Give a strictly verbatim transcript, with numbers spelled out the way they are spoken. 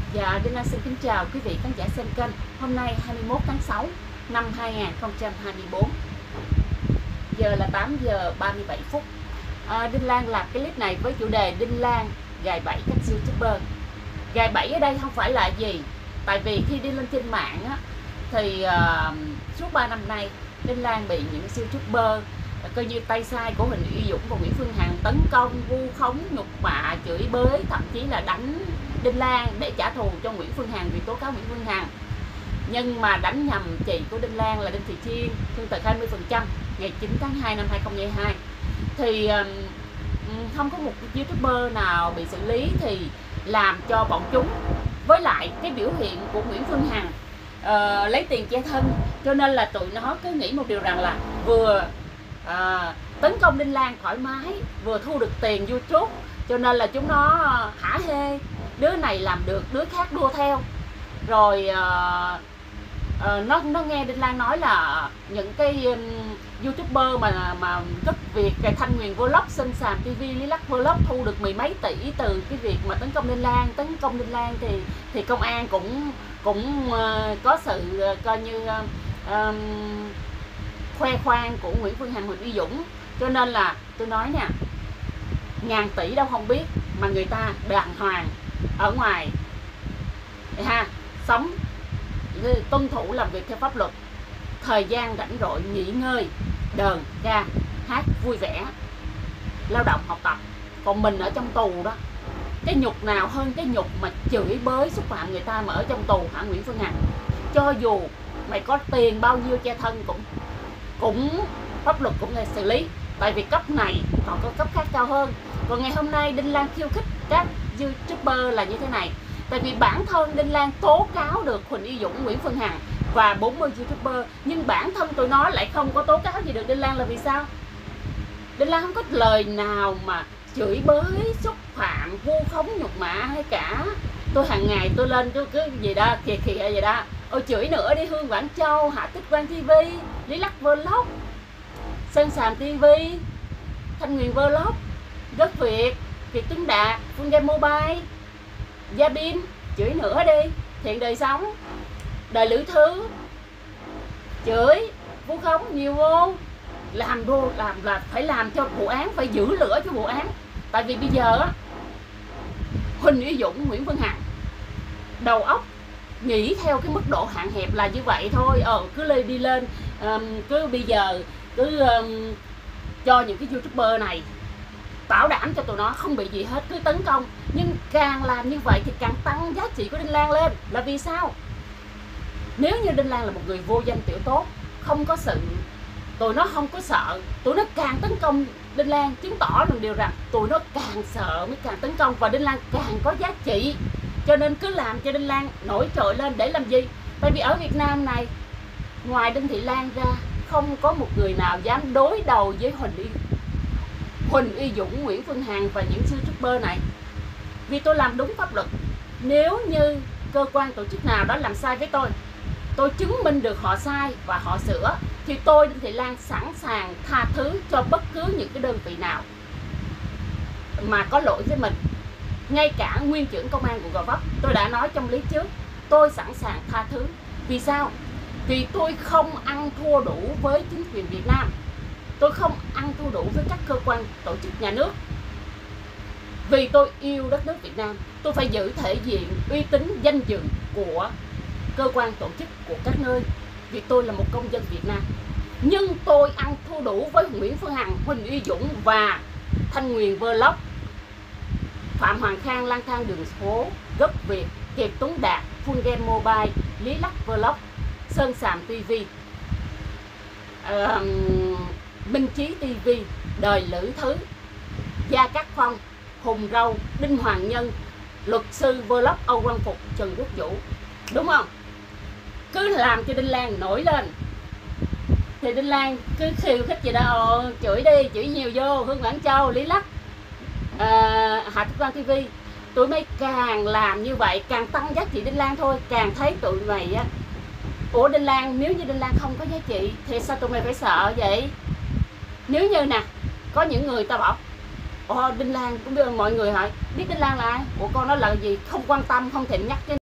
Dạ, Đinh Lan xin kính chào quý vị khán giả xem kênh. Hôm nay hai mươi mốt tháng sáu năm hai nghìn không trăm hai mươi tư. Giờ là tám giờ ba mươi bảy phút. À, Đinh Lan làm cái clip này với chủ đề Đinh Lan gài bẫy các YouTuber. Gài bẫy ở đây không phải là gì. Tại vì khi đi lên trên mạng á, thì uh, suốt ba năm nay Đinh Lan bị những YouTuber coi như tay sai của Huỳnh Uy Dũng và Nguyễn Phương Hằng tấn công, vu khống, nhục mạ, chửi bới, thậm chí là đánh Đinh Lan để trả thù cho Nguyễn Phương Hằng vì tố cáo Nguyễn Phương Hằng. Nhưng mà đánh nhầm chị của Đinh Lan là Đinh Thị Chiên, thương tật hai mươi phần trăm ngày chín tháng hai năm hai nghìn không trăm hai mươi hai. Thì không có một YouTuber nào bị xử lý, thì làm cho bọn chúng với lại cái biểu hiện của Nguyễn Phương Hằng uh, lấy tiền che thân, cho nên là tụi nó cứ nghĩ một điều rằng là vừa uh, tấn công Đinh Lan thoải mái, vừa thu được tiền YouTube, cho nên là chúng nó hả hê, đứa này làm được đứa khác đua theo. Rồi uh, uh, nó nó nghe Đinh Lan nói là những cái um, YouTuber mà mà rất việc, cái Thanh Nguyên Vlog, Sơn Sàm ti vi, Lý Lắc Vlog thu được mười mấy tỷ từ cái việc mà tấn công Đinh Lan. Tấn công Đinh Lan thì thì công an cũng cũng uh, có sự uh, coi như uh, um, khoe khoang của Nguyễn Phương Hằng, Huỳnh Uy Dũng. Cho nên là tôi nói nè, ngàn tỷ đâu không biết, mà người ta đàng hoàng ở ngoài ha, sống tuân thủ làm việc theo pháp luật, thời gian rảnh rỗi nghỉ ngơi, đờn ca hát vui vẻ, lao động học tập. Còn mình ở trong tù đó, cái nhục nào hơn cái nhục mà chửi bới xúc phạm người ta mà ở trong tù hả Nguyễn Phương Hằng? Cho dù mày có tiền bao nhiêu che thân cũng cũng pháp luật cũng là xử lý, tại vì cấp này còn có cấp khác cao hơn. Còn ngày hôm nay Đinh Lan khiêu khích các YouTuber là như thế này, tại vì bản thân Đinh Lan tố cáo được Huỳnh Uy Dũng, Nguyễn Phương Hằng và bốn mươi YouTuber, nhưng bản thân tụi nó lại không có tố cáo gì được Đinh Lan. Là vì sao? Đinh Lan không có lời nào mà chửi bới, xúc phạm, vu khống, nhục mạ hay cả. Tôi hàng ngày tôi lên tôi cứ gì đó kìa kìa vậy đó, ôi chửi nữa đi, Hương Vãn Châu, Hạ Tích Quang ti vi, Lý Lắc Vlog, Sơn Sàm ti vi, Thanh Nguyên Vlog, Rất Việt, Việt Tuấn Đạt, Phương Game Mobile, Gia Bin, chửi nữa đi, Thiện Đời Sống, Đời Lữ Thứ, chửi vu khống nhiều vô, làm vô làm là phải làm cho vụ án, phải giữ lửa cho vụ án. Tại vì bây giờ á, Huỳnh Uy Dũng, Nguyễn Phương Hằng đầu óc nghĩ theo cái mức độ hạn hẹp là như vậy thôi. Ờ cứ lên đi lên um, cứ bây giờ cứ um, cho những cái YouTuber này bảo đảm cho tụi nó không bị gì hết, cứ tấn công. Nhưng càng làm như vậy thì càng tăng giá trị của Đinh Lan lên. Là vì sao? Nếu như Đinh Lan là một người vô danh tiểu tốt, không có sự, tụi nó không có sợ, tụi nó càng tấn công Đinh Lan, chứng tỏ một điều rằng tụi nó càng sợ mới càng tấn công, và Đinh Lan càng có giá trị. Cho nên cứ làm cho Đinh Lan nổi trội lên để làm gì? Tại vì ở Việt Nam này, ngoài Đinh Thị Lan ra, không có một người nào dám đối đầu với Huỳnh Uy Huỳnh Uy Dũng, Nguyễn Phương Hằng và những YouTuber này. Vì tôi làm đúng pháp luật. Nếu như cơ quan tổ chức nào đó làm sai với tôi, tôi chứng minh được họ sai và họ sửa, thì tôi Đinh Thị Lan sẵn sàng tha thứ cho bất cứ những cái đơn vị nào mà có lỗi với mình. Ngay cả nguyên trưởng công an quận Gò Vấp, tôi đã nói trong clip trước, tôi sẵn sàng tha thứ. Vì sao? Vì tôi không ăn thua đủ với chính quyền Việt Nam, tôi không ăn thua đủ với các cơ quan tổ chức nhà nước. Vì tôi yêu đất nước Việt Nam, tôi phải giữ thể diện, uy tín, danh dự của cơ quan tổ chức của các nơi, vì tôi là một công dân Việt Nam. Nhưng tôi ăn thua đủ với Nguyễn Phương Hằng, Huỳnh Uy Dũng và Thanh Nguyên Vlog, Phạm Hoàng Khang lang thang đường phố, Rất Việt, Kiệt Tuấn Đạt, Phương Game Mobile, Lý Lắc Vlog, Sơn Sàm ti vi, uh, Minh Chí ti vi, Đời Lữ Thứ, Gia Cát Phong, Hùng Râu, Đinh Hoàng Nhân, Luật Sư Vlog Âu Quang Phục, Trần Quốc Vũ. Đúng không? Cứ làm cho Đinh Lan nổi lên thì Đinh Lan cứ khiêu khích gì đó, chửi đi, chửi nhiều vô, Hương Vãn Châu, Lý Lắc, à, Hạ Tích Quang ti vi. Tụi mày càng làm như vậy càng tăng giá trị Đinh Lan thôi. Càng thấy tụi mày á, ủa Đinh Lan, nếu như Đinh Lan không có giá trị thì sao tụi mày phải sợ vậy? Nếu như nè, có những người ta bảo ồ Đinh Lan, cũng biết mọi người hỏi biết Đinh Lan là ai, ủa con nó là gì, không quan tâm, không thèm nhắc đến